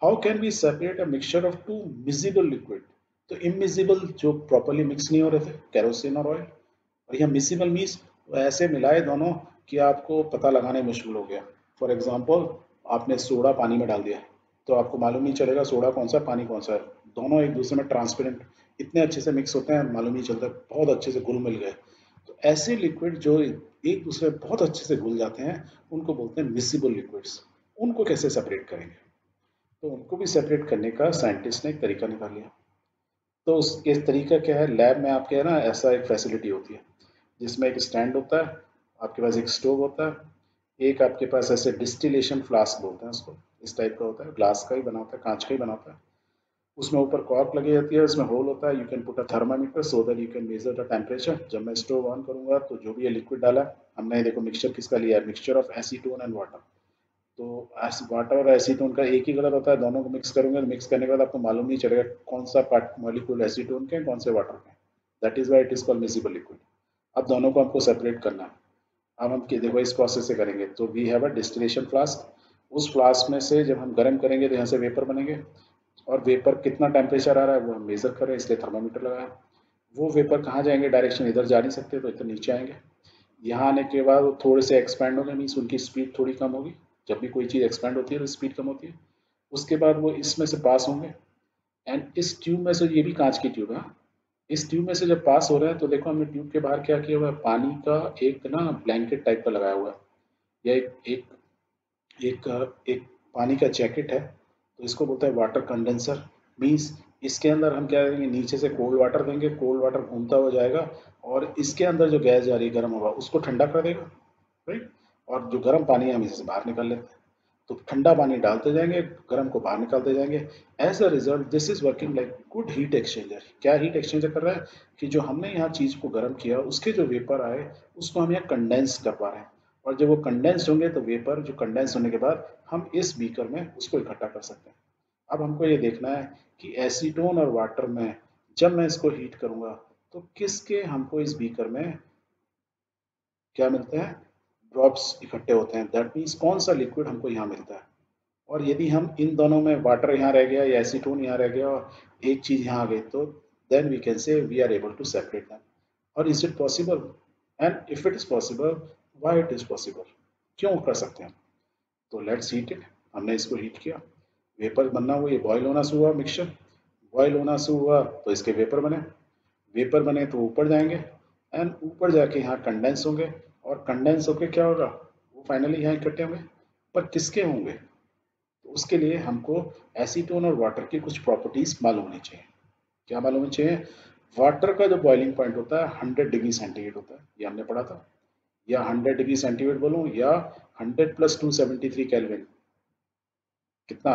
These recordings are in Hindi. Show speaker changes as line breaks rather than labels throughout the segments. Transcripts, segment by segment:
How can we separate a mixture of two miscible liquid? तो इमिजिबल जो प्रॉपरली मिक्स नहीं हो रहे थे, केरोसिन और ऑयल, और यह मिसिबल मीन्स ऐसे मिलाए दोनों कि आपको पता लगाने मुश्किल हो गया। फॉर एग्जाम्पल, आपने सोडा पानी में डाल दिया तो आपको मालूम नहीं चलेगा सोडा कौन सा पानी कौन सा है। दोनों एक दूसरे में ट्रांसपेरेंट इतने अच्छे से मिक्स होते हैं, मालूम नहीं चलता, बहुत अच्छे से घुल मिल गए। तो ऐसे लिक्विड जो एक दूसरे में बहुत अच्छे से घुल जाते हैं उनको बोलते हैं मिसिबल लिक्विड्स। उनको कैसे सेपरेट करेंगे? तो उनको भी सेपरेट करने का साइंटिस्ट ने एक तरीका निकाल लिया। तो उसके तरीका क्या है, लैब में आपके है ना ऐसा एक फैसिलिटी होती है जिसमें एक स्टैंड होता है, आपके पास एक स्टोव होता है, एक आपके पास ऐसे डिस्टिलेशन फ्लास्क बोलते हैं उसको, इस टाइप का होता है, ग्लास का ही बना होता है, कांच का ही बना होता है। उसमें ऊपर कॉर्क लगी जाती है, उसमें होल होता है, you can put a thermometer so that you can measure the temperature. जब मैं स्टोव ऑन करूंगा तो जो भी ये लिक्विड डाला है, हमने देखो मिक्सचर किसका लिया है, mixture of acetone and water. तो वाटर और एसीटोन का एक ही कलर होता है, दोनों को मिक्स करेंगे, मिक्स करने के बाद आपको मालूम नहीं चलेगा कौन सा पार्ट मॉलिक्यूल एसीटोन के हैं, कौन से वाटर के हैं। That is why it is called miscible liquid. अब दोनों को हमको सेपरेट करना है। अब हम देखो इस प्रोसेस से करेंगे। तो we have a distillation flask, उस फ्लास्क में से जब हम गर्म करेंगे तो यहाँ से वेपर बनेंगे, और वेपर कितना टेम्परेचर आ रहा है वो हम मेजर कर रहे हैं, इसलिए थर्मामीटर लगाया। वो वेपर कहाँ जाएंगे, डायरेक्शन इधर जा नहीं सकते तो इधर नीचे आएंगे। यहाँ आने के बाद वो थोड़े से एक्सपैंड होंगे, मीन्स उनकी स्पीड थोड़ी कम होगी। जब भी कोई चीज़ एक्सपैंड होती है तो स्पीड कम होती है। उसके बाद वो इसमें से पास होंगे, एंड इस ट्यूब में से, ये भी कांच की ट्यूब है, इस ट्यूब में से जब पास हो रहे हैं तो देखो हमने ट्यूब के बाहर क्या किया हुआ है, पानी का एक ना ब्लैंकेट टाइप का लगाया हुआ है, या एक एक पानी का जैकेट है। तो इसको बोलते हैं वाटर कंडेंसर। मीन्स इसके अंदर हम क्या करेंगे, नीचे से कोल्ड वाटर देंगे, कोल्ड वाटर घूमता हुआ जाएगा और इसके अंदर जो गैस जा रही है गर्म हवा उसको ठंडा कर देगा, राइट। और जो गर्म पानी है हम इसे बाहर निकाल लेते हैं। तो ठंडा पानी डालते जाएंगे, गर्म को बाहर निकालते जाएंगे। As a result this is working like good heat exchanger. क्या हीट एक्सचेंजर कर रहा है कि जो हमने यहाँ चीज को गर्म किया उसके जो वेपर आए उसको हम यहाँ कंडेंस कर पा रहे हैं। और जब वो कंडेंस होंगे तो वेपर जो कंडेंस होने के बाद हम इस बीकर में उसको इकट्ठा कर सकते हैं। अब हमको ये देखना है कि एसीटोन और वाटर में जब मैं इसको हीट करूंगा तो किसके हमको इस बीकर में क्या मिलते हैं, ड्रॉप्स इकट्ठे होते हैं। दैट मीन्स कौन सा लिक्विड हमको यहाँ मिलता है। और यदि हम इन दोनों में वाटर यहाँ रह गया या एसीटोन यहाँ रह गया और एक चीज यहाँ आ गई तो then we can say we are able to separate them. और is it possible? And if it is possible, why it is possible, क्यों कर सकते हैं? तो लेट्स हीट इट। हमने इसको हीट किया, वेपर बनना हुआ, ये बॉयल होना शुरू हुआ मिक्सचर, बॉयल होना शुरू हुआ तो इसके वेपर बने, वेपर बने तो ऊपर जाएंगे, एंड ऊपर जाके यहाँ कंडेंस होंगे, और कंडेंस होके क्या होगा, वो फाइनली यहाँ इकट्ठे होंगे। पर किसके होंगे? तो उसके लिए हमको एसीटोन और वाटर की कुछ प्रॉपर्टीज मालूम होनी चाहिए। क्या मालूम होनी चाहिए? वाटर का जो बॉइलिंग पॉइंट होता है 100 डिग्री सेंटीग्रेड होता है, ये हमने पढ़ा था। या 100 डिग्री सेंटीग्रेड बोलूं या 100 + 273 केल्विन, कितना,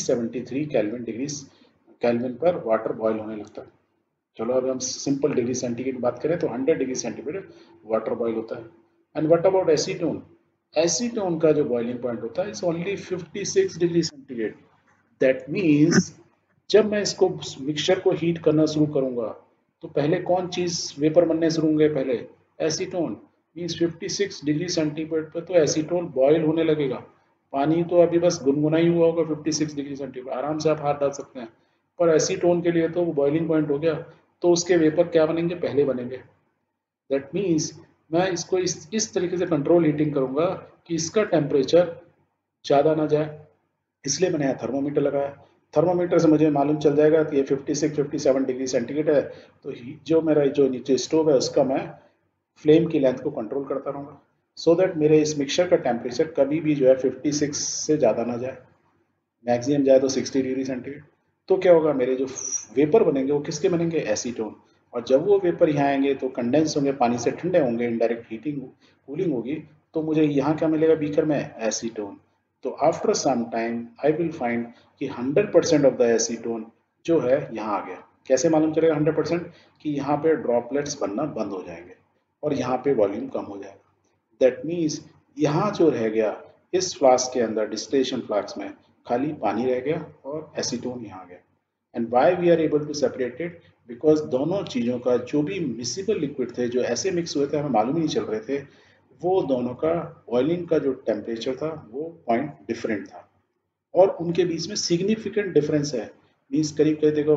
373 डिग्री केल्विन पर वाटर बॉयल होने लगता है। चलो अगर हम सिंपल डिग्री सेंटीग्रेड की बात करें तो 100 डिग्री सेंटीग्रेड वाटर बॉयल होता है। And what about acetone? Acetone का जो बॉइलिंग पॉइंट होता है it's only 56 degree centigrade. That means जब मैं इसको मिक्सचर को हीट करना शुरू करूंगा तो पहले कौन चीज वेपर बनने शुरू होंगे, पहले एसीटोन। मीन्स 56 डिग्री सेंटीग्रेड पर तो एसीटोन बॉयल होने लगेगा। पानी तो अभी बस गुनगुना ही हुआ होगा 56 डिग्री सेंटीग्रेड, आराम से आप हाथ डाल सकते हैं। पर एसीटोन के लिए तो वो बॉइलिंग पॉइंट हो गया, तो उसके वेपर क्या बनेंगे, पहले बनेंगे। दैट मीन्स मैं इसको इस तरीके से कंट्रोल हीटिंग करूंगा कि इसका टेम्परेचर ज़्यादा ना जाए। इसलिए मैंने यहाँ थर्मोमीटर लगाया। थर्मोमीटर से मुझे मालूम चल जाएगा कि ये 56 57 डिग्री सेंटीग्रेड है। तो जो मेरा जो नीचे स्टोव है उसका मैं फ्लेम की लेंथ को कंट्रोल करता रहूँगा, सो दैट मेरे इस मिक्सचर का टेम्परेचर कभी भी जो है 56 से ज़्यादा ना जाए, मैक्सिमम जाए तो 60 डिग्री सेंटीग्रेड। तो क्या होगा, मेरे जो वेपर बनेंगे वो किसके बनेंगे, एसीटोन। और जब वो वेपर यहाँ आएंगे तो कंडेंस होंगे, पानी से ठंडे होंगे, इनडायरेक्ट हीटिंग कूलिंग होगी, तो मुझे यहाँ क्या मिलेगा बीकर में, एसीटोन। तो after some time I will find कि 100% ऑफ द एसीटोन जो है यहाँ आ गया। कैसे मालूम चलेगा 100%? कि यहाँ पे ड्रॉपलेट्स बनना बंद हो जाएंगे और यहाँ पे वॉल्यूम कम हो जाएगा। दैट मीन्स यहाँ जो रह गया इस फ्लास्क के अंदर, डिस्टिलेशन फ्लास्क में खाली पानी रह गया और एसीटोन यहाँ आ गया। And why we are able to separate it? Because दोनों चीज़ों का जो भी मिसिबल लिक्विड थे जो ऐसे मिक्स हुए थे हमें मालूम ही नहीं चल रहे थे, वो दोनों का बॉइलिंग का जो टेम्परेचर था वो पॉइंट डिफरेंट था। और उनके बीच में सिग्निफिकेंट डिफरेंस है, मीन्स करीब करीब देखो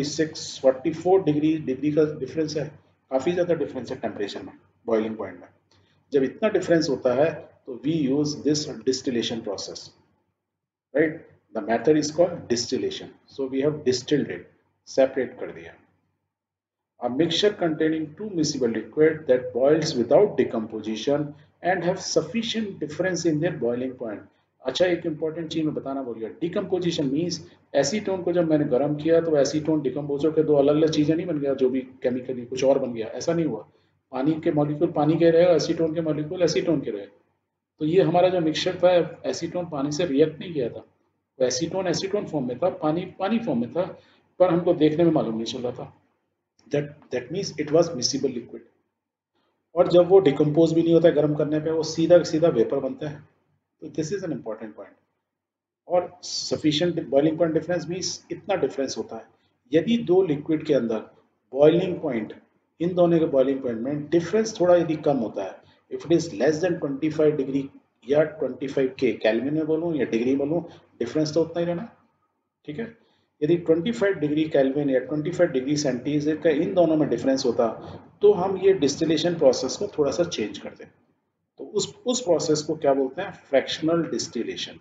46-44 डिग्री डिग्री का डिफरेंस है, काफ़ी ज़्यादा डिफरेंस है टेम्परेचर में, बॉइलिंग पॉइंट में। जब इतना डिफरेंस होता है तो we use this distillation process, right. The method is called distillation, so we have distilled it, separate कर दिया। A mixture containing two miscible liquid that boils without decomposition and have sufficient difference in their boiling point। अच्छा, एक इंपॉर्टेंट चीज मैं बताना भूल गया, डिकम्पोजिशन मीन्स एसीटोन को जब मैंने गर्म किया तो एसीटोन डिकम्पोज होकर दो अलग अलग चीजें नहीं बन गया, जो भी केमिकली कुछ और बन गया, ऐसा नहीं हुआ। पानी के मॉलिक्यूल पानी के रहे, एसीटोन के मॉलिक्यूल एसीटोन के रहे। तो ये हमारा जो मिक्सचर था, एसीटोन पानी से रिएक्ट नहीं किया था, एसीटोन एसीटोन फॉर्म में था, पानी पानी फॉर्म में था, पर हमको देखने में मालूम नहीं चल रहा था। that means it was miscible liquid। और जब वो डिकम्पोज भी नहीं होता है गर्म करने पे, वो सीधा सीधा वेपर बनता है। तो this is an important point. और sufficient boiling point difference means इतना डिफरेंस होता है, यदि दो लिक्विड के अंदर बॉइलिंग पॉइंट, इन दोनों के बॉइलिंग पॉइंट में डिफरेंस थोड़ा यदि कम होता है, if it is less than 25 degree या 25 के केल्विन में बोलूँ या डिग्री बोलूँ, डिफरेंस तो उतना ही रहना, ठीक है। यदि 25 डिग्री केल्विन या 25 डिग्री सेंटीग्रेड का इन दोनों में डिफरेंस होता, तो हम ये डिस्टिलेशन प्रोसेस को थोड़ा सा चेंज करते। तो उस प्रोसेस को क्या बोलते हैं? Fractional distillation.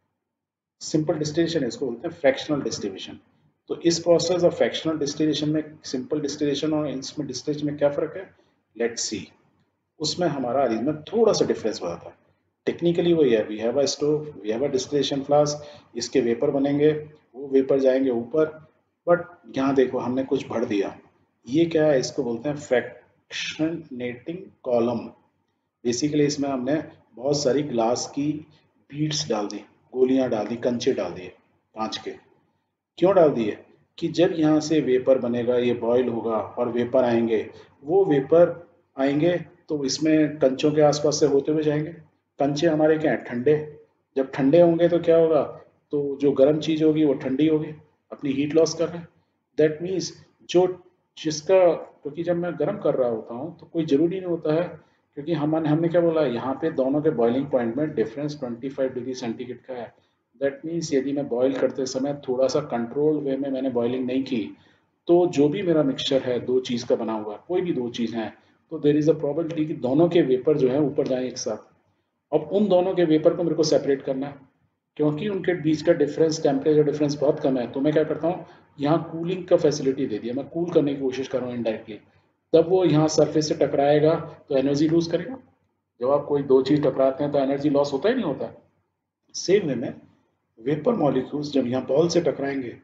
सिंपल डिस्टिलेशन इसको बोलते हैं फ्रैक्शनल डिस्टिलेशन। तो इस प्रोसेस ऑफ फ्रैक्शनल डिस्टिलेशन में, सिंपल डिस्टिलेशन और इसमें डिस्टिलेशन में क्या फर्क है? Let's see. उसमें हमारा अरेंजमेंट थोड़ा सा डिफरेंस हो जाता है। टेक्निकली वही है, we have a stove, we have a distillation flask, इसके वेपर बनेंगे, वो वेपर जाएंगे ऊपर, बट यहाँ देखो हमने कुछ भर दिया। ये क्या है? इसको बोलते हैं फ्रैक्शनेटिंग कॉलम। बेसिकली इसमें हमने बहुत सारी ग्लास की बीड्स डाल दी, गोलियां डाल दी, कंचे डाल दिए कांच के। क्यों डाल दिए? कि जब यहाँ से वेपर बनेगा, ये बॉयल होगा और वेपर आएंगे, वो वेपर आएंगे तो इसमें कंचों के आसपास से होते हुए जाएंगे। कंचे हमारे क्या है? ठंडे। जब ठंडे होंगे तो क्या होगा? तो जो गर्म चीज होगी वो ठंडी होगी, अपनी हीट लॉस कर रहे हैं। दैट मीन्स जो जिसका, क्योंकि जब मैं गर्म कर रहा होता हूँ तो कोई जरूरी नहीं होता है, क्योंकि हमने क्या बोला, यहाँ पे दोनों के बॉइलिंग पॉइंट में डिफरेंस 25 डिग्री सेंटीग्रेड का है। दैट मीन्स यदि मैं बॉईल करते समय थोड़ा सा कंट्रोल वे में मैंने बॉइलिंग नहीं की, तो जो भी मेरा मिक्सचर है दो चीज़ का बना हुआ, कोई भी दो चीज़ हैं, तो देर इज़ अ प्रोबेबिलिटी कि दोनों के वेपर जो है ऊपर जाएं एक साथ। अब उन दोनों के वेपर को मेरे को सेपरेट करना है, क्योंकि उनके बीच का डिफरेंस, टेम्परेचर डिफरेंस बहुत कम है। तो मैं क्या करता हूँ, यहाँ कूलिंग का फैसिलिटी दे दिया, मैं कूल करने की कोशिश कर रहा हूँ इनडायरेक्टली। तब वो यहाँ सरफेस से टकराएगा तो एनर्जी लूज करेगा। जब आप कोई दो चीज़ टकराते हैं तो एनर्जी लॉस होता ही नहीं होता। सेम वे में वेपर मॉलिक्यूल्स जब यहाँ बॉल से टकराएंगे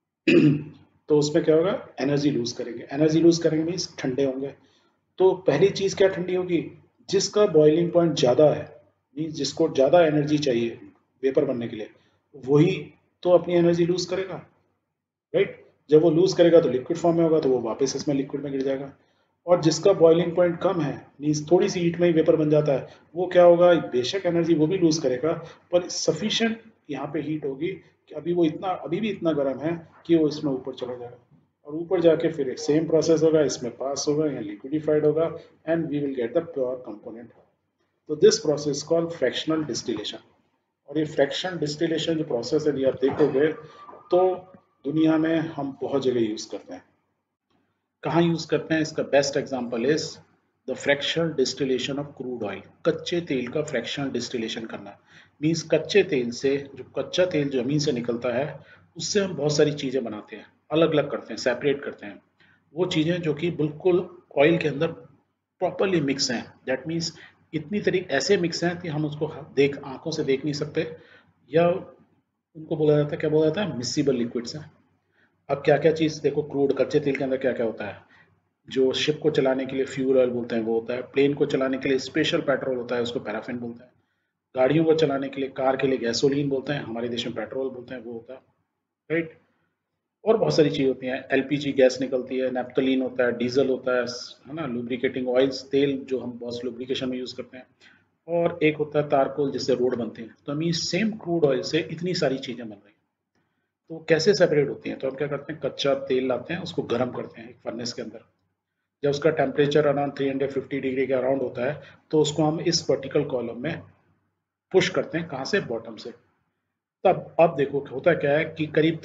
तो उसमें क्या होगा? एनर्जी लूज करेंगे। एनर्जी लूज करेंगे मीन्स ठंडे होंगे। तो पहली चीज क्या ठंडी होगी? जिसका बॉइलिंग पॉइंट ज्यादा है, मीन्स जिसको ज्यादा एनर्जी चाहिए वेपर बनने के लिए, वही तो अपनी एनर्जी लूज करेगा, राइट। जब वो लूज करेगा तो लिक्विड फॉर्म में होगा, तो वो वापस इसमें लिक्विड में गिर जाएगा। और जिसका बॉइलिंग पॉइंट कम है, मीन्स थोड़ी सी हीट में ही वेपर बन जाता है, वो क्या होगा? बेशक एनर्जी वो भी लूज करेगा, पर सफिशिएंट यहाँ पे हीट होगी कि अभी भी इतना गर्म है कि वो इसमें ऊपर चला जाएगा। और ऊपर जाके फिर एक सेम प्रोसेस होगा, इसमें पास होगा, यहाँ लिक्विडिफाइड होगा, and we will get the pure component. तो this process called fractional distillation. और ये फ्रैक्शन डिस्टिलेशन जो प्रोसेस है, ये आप देखोगे तो दुनिया में हम बहुत जगह यूज करते हैं। कहाँ यूज करते हैं? इसका best example is the fractional distillation of crude oil. कच्चे तेल का फ्रैक्शनल डिस्टिलेशन करना मीन्स कच्चे तेल से, जो कच्चा तेल जमीन से निकलता है, उससे हम बहुत सारी चीजें बनाते हैं, अलग अलग करते हैं, सेपरेट करते हैं। वो चीजें जो कि बिल्कुल ऑयल के अंदर प्रॉपरली मिक्स हैं। दैट मीन्स इतनी तरीके ऐसे मिक्स हैं कि हम उसको देख आंखों से देख नहीं सकते, या उनको बोला जाता है, क्या बोला जाता है? मिसिबल लिक्विड्स हैं। अब क्या क्या चीज़ देखो, क्रूड कच्चे तेल के अंदर क्या क्या होता है? जो शिप को चलाने के लिए फ्यूल ऑयल बोलते हैं वो होता है, प्लेन को चलाने के लिए स्पेशल पेट्रोल होता है, उसको पैराफिन बोलते हैं, गाड़ियों को चलाने के लिए, कार के लिए गैसोलीन बोलते हैं, हमारे देश में पेट्रोल बोलते हैं, वो होता है, राइट। और बहुत सारी चीज़ होती हैं, एलपीजी गैस निकलती है, नेप्थलीन होता है, डीजल होता है ना, लुब्रिकेटिंग ऑयल्स, तेल जो हम बहुत लुब्रिकेशन में यूज़ करते हैं, और एक होता है तारकोल जिससे रोड बनते हैं। तो हमें सेम क्रूड ऑयल से इतनी सारी चीज़ें बन रही हैं। तो वो कैसे सेपरेट होती हैं? तो हम क्या करते हैं, कच्चा तेल लाते हैं, उसको गर्म करते हैं एक फर्नेस के अंदर। जब उसका टेम्परेचर अराउंड 350 डिग्री के अराउंड होता है, तो उसको हम इस वर्टिकल कॉलम में पुश करते हैं। कहाँ से? बॉटम से। तब अब देखो होता क्या है कि करीब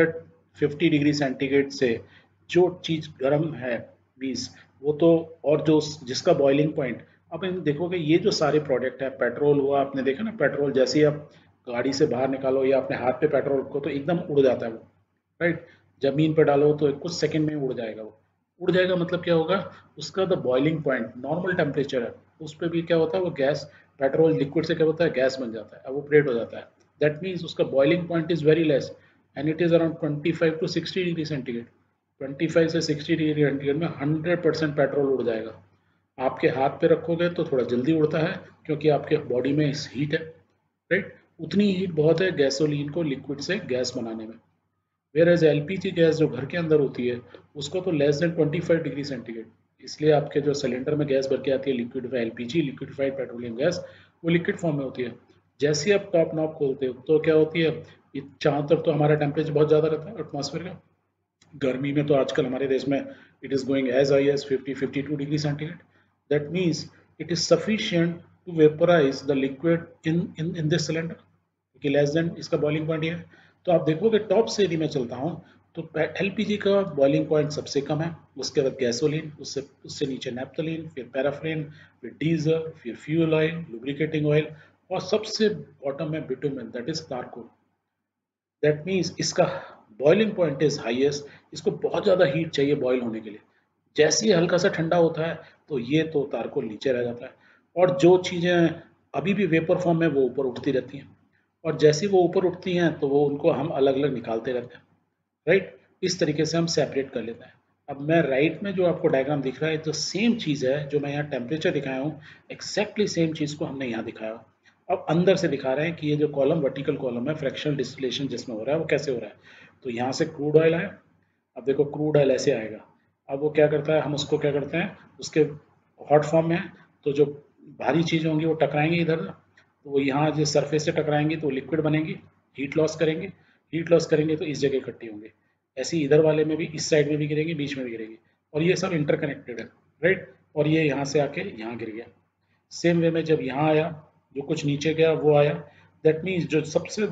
350 डिग्री सेंटीग्रेड से जो चीज गर्म है, मीन्स वो तो, और जो जिसका बॉइलिंग पॉइंट, अब इन देखोगे ये जो सारे प्रोडक्ट है, पेट्रोल हुआ, आपने देखा ना पेट्रोल जैसे ही आप गाड़ी से बाहर निकालो या अपने हाथ पे पेट्रोल रखो तो एकदम उड़ जाता है वो, राइट। जमीन पर डालो तो कुछ सेकंड में उड़ जाएगा वो। उड़ जाएगा मतलब क्या होगा, उसका the boiling point normal temperature है, उस पर भी क्या होता है वो गैस, पेट्रोल लिक्विड से क्या होता है गैस बन जाता है, एवोपरेट हो जाता है। दैट मीन्स उसका boiling point is very less and it is around 25 to 60 degree centigrade. 25 से 60 डिग्री सेंटीग्रेड में 100% पेट्रोल उड़ जाएगा। आपके हाथ पे रखोगे तो थोड़ा जल्दी उड़ता है क्योंकि आपके बॉडी में हीट है, राइट। उतनी हीट बहुत है गैसोलीन को लिक्विड से गैस बनाने में। वेयर एज एलपीजी गैस जो घर के अंदर होती है उसको तो लेस देन 25 डिग्री सेंटीग्रेड, इसलिए आपके जो सिलेंडर में गैस भर के आती है liquid LPG, liquidified petroleum gas, वो लिक्विड फॉर्म में होती है। जैसे ही आप टॉप नॉब खोलते हो तो क्या होती है, ये चारों तरफ तो हमारा टेम्परेचर बहुत ज़्यादा रहता है एटमॉस्फेयर का, गर्मी में तो आजकल हमारे देश में it is going as high as 50-52 degree centigrade. That means it is sufficient to vaporise the liquid in in in this cylinder, क्योंकि लेस देन इसका बॉइलिंग पॉइंट ये है। तो आप देखोगे टॉप से यदि मैं चलता हूँ तो एलपीजी का बॉइलिंग पॉइंट सबसे कम है, उसके बाद गैसोलीन, उससे उससे नीचे नेप्थलीन, फिर पैराफिन, फिर डीजल, फिर फ्यूल ऑयल, लुब्रिकेटिंग ऑयल, और सबसे बॉटम में बिटुमेन, दैट इज कार्को। दैट मीन्स इसका बॉइलिंग पॉइंट इज हाईएस्ट, इसको बहुत ज़्यादा हीट चाहिए बॉयल होने के लिए। जैसे ही हल्का सा ठंडा होता है तो ये तो तारकोल नीचे रह जाता है, और जो चीज़ें अभी भी वेपर फॉर्म में वो ऊपर उठती रहती हैं, और जैसे ही वो ऊपर उठती हैं तो वो उनको हम अलग अलग निकालते रहते हैं, राइट। इस तरीके से हम सेपरेट कर लेते हैं। अब मैं राइट में जो आपको डायग्राम दिख रहा है तो सेम चीज़ है जो मैं यहाँ टेम्परेचर दिखाया हूँ, एक्जैक्टली सेम चीज़ को हमने यहाँ दिखाया। अब अंदर से दिखा रहे हैं कि ये जो कॉलम वर्टिकल कॉलम है, फ्रैक्शनल डिस्टिलेशन जिसमें हो रहा है वो कैसे हो रहा है। तो यहाँ से क्रूड ऑयल है, अब देखो क्रूड ऑयल ऐसे आएगा, अब वो क्या करता है, हम उसको क्या करते हैं, उसके हॉट फॉर्म में है तो जो भारी चीज़ होंगी वो टकराएंगी इधर, तो वो यहाँ जो सरफेस से टकराएंगी तो लिक्विड बनेंगी, हीट लॉस करेंगे, हीट लॉस करेंगे तो इस जगह इकट्ठी होंगे, ऐसे ही इधर वाले में भी, इस साइड में भी गिरेंगे, बीच में भी गिरेंगे, और ये सब इंटरकनेक्टेड है, राइट। और ये यहाँ से आके यहाँ गिर गया। सेम वे में जब यहाँ आया, जो कुछ नीचे गया वो आया, दैट मीन्स जो सबसे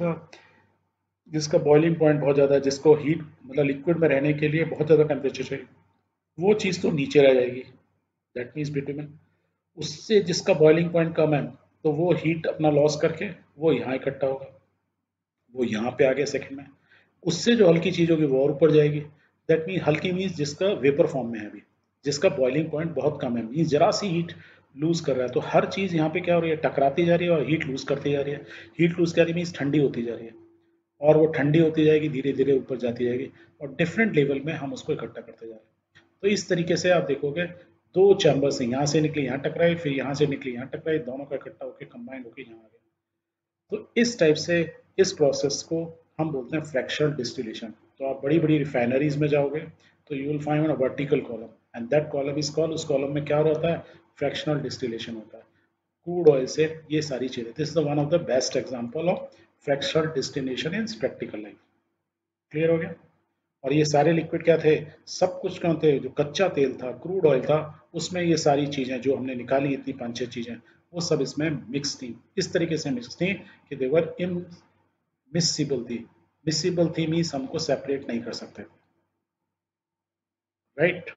जिसका बॉइलिंग पॉइंट बहुत ज़्यादा है, जिसको हीट मतलब लिक्विड में रहने के लिए बहुत ज़्यादा टेम्परेचर चाहिए, वो चीज़ तो नीचे रह जाएगी, दैट मीन्स बिटुमेन। उससे जिसका बॉइलिंग पॉइंट कम है तो वो हीट अपना लॉस करके वो यहाँ इकट्ठा होगा, वो यहाँ पे आ गया सेकंड में। उससे जो हल्की चीज़ होगी वो और ऊपर जाएगी। दैट मीन हल्की मीन्स जिसका वेपर फॉर्म में है अभी, जिसका बॉइलिंग पॉइंट बहुत कम है, मीन्स जरा सी हीट लूज कर रहा है, तो हर चीज़ यहाँ पे क्या हो रही है, टकराती जा रही है और हीट लूज करती जा रही है। हीट लूज कर रही मीन्स ठंडी होती जा रही है, और वो ठंडी होती जाएगी, धीरे धीरे ऊपर जाती जाएगी, और डिफरेंट लेवल में हम उसको इकट्ठा करते जा रहे हैं। तो इस तरीके से आप देखोगे दो चैम्बर से, यहाँ से निकली यहाँ टकराई, फिर यहाँ से निकली यहाँ टकराई, दोनों का इकट्ठा होकर कंबाइंड होकर यहाँ आ गया। तो इस टाइप से इस प्रोसेस को हम बोलते हैं फ्रैक्शनल डिस्टिलेशन। तो आप बड़ी बड़ी रिफाइनरीज में जाओगे तो you will find a vertical column and that column is called, उस कॉलम में क्या होता है, फ्रैक्शनल डिस्टिलेशन होता है। क्रूड ऑयल से ये सारी चीजें, this is the one of the best example of fractional distillation in practical life. Clear हो गया। और ये सारे लिक्विड क्या थे, सब कुछ कौन थे, जो कच्चा तेल था, क्रूड ऑयल था, उसमें ये सारी चीजें जो हमने निकाली, इतनी 5-6 चीजें, वो सब इसमें मिक्स थी, इस तरीके से मिक्स थी कि देवर इमिसिबल थी। मिसिबल थी मीन्स हमको सेपरेट नहीं कर सकते, राइट।